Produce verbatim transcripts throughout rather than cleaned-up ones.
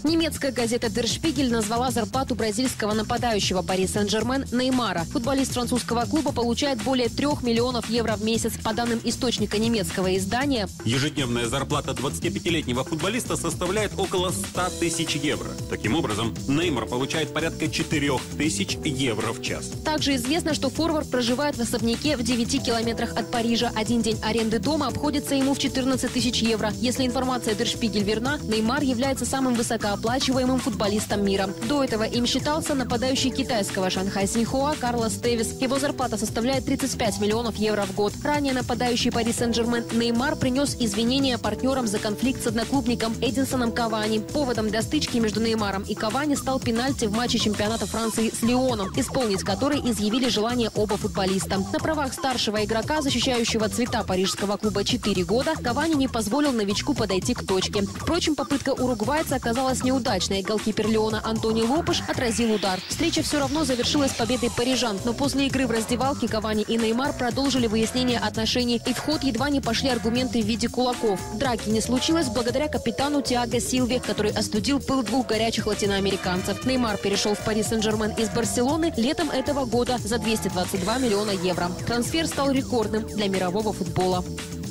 Немецкая газета Der Spiegel назвала зарплату бразильского нападающего Пари Сен-Жермен Неймара. Футболист французского клуба получает более трех миллионов евро в месяц. По данным источника немецкого издания, ежедневная зарплата двадцатипятилетнего футболиста составляет около ста тысяч евро. Таким образом, Неймар получает порядка четырех тысяч евро в час. Также известно, что форвард проживает в особняке в девяти километрах от Парижа. Один день аренды дома обходится ему в четырнадцать тысяч евро. Если информация Der Spiegel верна, Неймар является самым высокооплачиваемым футболистом мира. До этого им считался нападающий китайского Шанхай Синьхуа Карлос Тевис. Его зарплата составляет тридцать пять миллионов евро в год. Ранее нападающий Пари Сен-Жермен Неймар принес извинения партнерам за конфликт с одноклубником Эдинсоном Кавани. Поводом для стычки между Неймаром и Кавани стал пенальти в матче чемпионата Франции с Лионом, исполнить который изъявили желание оба футболиста. На правах старшего игрока, защищающего цвета парижского клуба четыре года, Кавани не позволил новичку подойти к точке. Впрочем, попытка уругвайца оказалась неудачной. Голкипер Лиона Антони Лопеш отразил удар. Встреча все равно завершилась победой парижан, но после игры в раздевалке Кавани и Неймар продолжили выяснение отношений, и в ход едва не пошли аргументы в виде кулаков. Драки не случилось благодаря капитану Тиаго Силве, который остудил пыл двух горячих латиноамериканцев. Неймар перешел в Пари Сен-Жермен из Барселоны летом этого года за двести двадцать два миллиона евро. Трансфер стал рекордным для мирового футбола.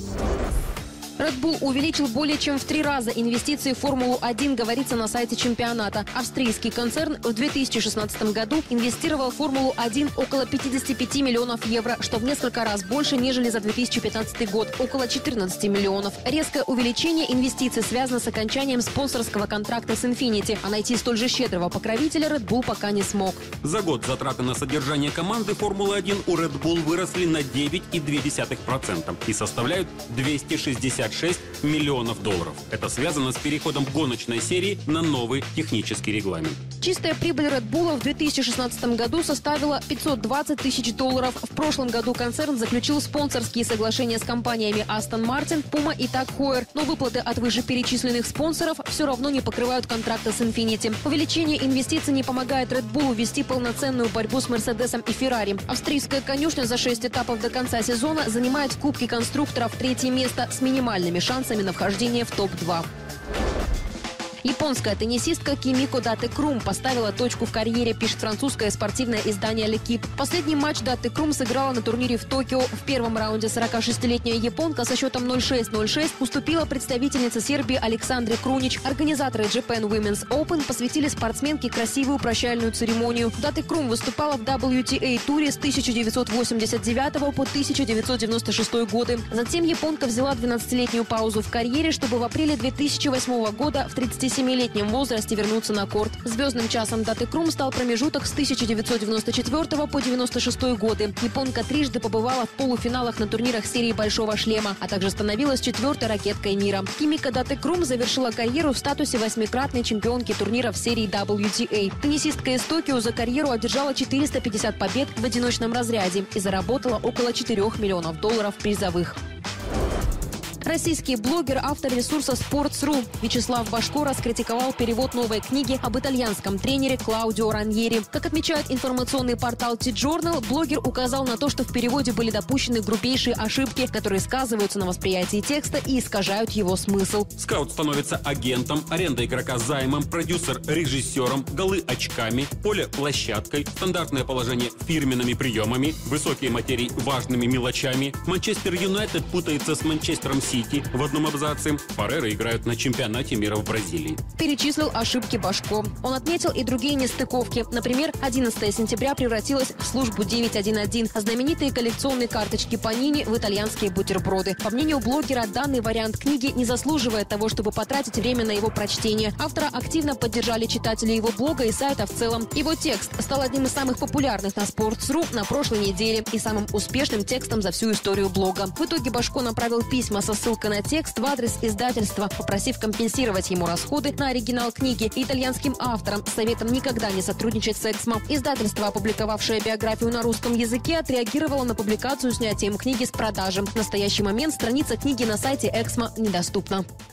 Red Bull увеличил более чем в три раза инвестиции в Формулу один, говорится на сайте чемпионата. Австрийский концерн в две тысячи шестнадцатом году инвестировал в Формулу один около пятидесяти пяти миллионов евро, что в несколько раз больше, нежели за две тысячи пятнадцатый год – около четырнадцати миллионов. Резкое увеличение инвестиций связано с окончанием спонсорского контракта с Infiniti, а найти столь же щедрого покровителя Red Bull пока не смог. За год затраты на содержание команды Формулы один у Red Bull выросли на девять целых две десятых процента и составляют двести шестьдесят шесть миллионов долларов. Это связано с переходом гоночной серии на новый технический регламент. Чистая прибыль Red Bull в две тысячи шестнадцатом году составила пятьсот двадцать тысяч долларов. В прошлом году концерн заключил спонсорские соглашения с компаниями Aston Martin, Puma и Tag Heuer, но выплаты от вышеперечисленных спонсоров все равно не покрывают контракты с Infiniti. Увеличение инвестиций не помогает Red Bull вести полноценную борьбу с Мерседесом и Феррари. Австрийская конюшня за шесть этапов до конца сезона занимает в Кубке конструкторов третье место с минимальными шансами на вхождение в топ два. Японская теннисистка Кимико Дате Крум поставила точку в карьере, пишет французское спортивное издание L'Équipe. Последний матч Дате Крум сыграла на турнире в Токио. В первом раунде сорокашестилетняя японка со счетом ноль шесть ноль шесть уступила представительнице Сербии Александре Крунич. Организаторы Japan Women's Open посвятили спортсменке красивую прощальную церемонию. Дате Крум выступала в дабл ю ти эй-туре с тысяча девятьсот восемьдесят девятого по тысяча девятьсот девяносто шестой годы. Затем японка взяла двенадцатилетнюю паузу в карьере, чтобы в апреле две тысячи восьмого года в тридцатисемилетнем возрасте вернуться на корт. Звездным часом Даты Крум стал промежуток с тысяча девятьсот девяносто четвёртого по девяносто шестой годы. Японка трижды побывала в полуфиналах на турнирах серии «Большого шлема», а также становилась четвертой ракеткой мира. Кимико Дате Крум завершила карьеру в статусе восьмикратной чемпионки турниров серии дабл ю ти эй. Теннисистка из Токио за карьеру одержала четыреста пятьдесят побед в одиночном разряде и заработала около четырёх миллионов долларов призовых. Российский блогер, автор ресурса Sports.ru Вячеслав Башко раскритиковал перевод новой книги об итальянском тренере Клаудио Раньери. Как отмечает информационный портал Ти-Джорнал, блогер указал на то, что в переводе были допущены грубейшие ошибки, которые сказываются на восприятии текста и искажают его смысл. Скаут становится агентом, аренда игрока займом, продюсер режиссером, голы очками, поле площадкой, стандартное положение фирменными приемами, высокие материи важными мелочами. Манчестер Юнайтед путается с Манчестером Сити в одном абзаце. Фареры играют на чемпионате мира в Бразилии. Перечислил ошибки Башко. Он отметил и другие нестыковки. Например, одиннадцатого сентября превратилось в службу девять один один, а знаменитые коллекционные карточки Панини в итальянские бутерброды. По мнению блогера, данный вариант книги не заслуживает того, чтобы потратить время на его прочтение. Автора активно поддержали читатели его блога и сайта в целом. Его текст стал одним из самых популярных на Sports.ru на прошлой неделе и самым успешным текстом за всю историю блога. В итоге Башко направил письма со ссылкой на текст в адрес издательства, попросив компенсировать ему расходы на оригинал книги, и итальянским авторам с советом никогда не сотрудничать с Эксмо. Издательство, опубликовавшее биографию на русском языке, отреагировало на публикацию снятием книги с продажи. В настоящий момент страница книги на сайте Эксмо недоступна.